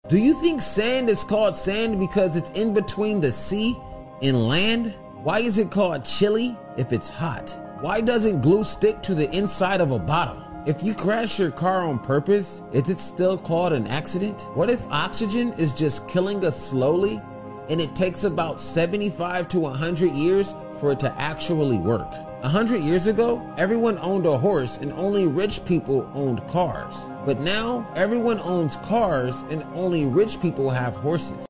Do you think sand is called sand because it's in between the sea and land? Why is it called chili if it's hot? Why doesn't glue stick to the inside of a bottle? If you crash your car on purpose, is it still called an accident? What if oxygen is just killing us slowly and it takes about 75 to 100 years for it to actually work? 100 years ago, everyone owned a horse and only rich people owned cars. But now, everyone owns cars and only rich people have horses.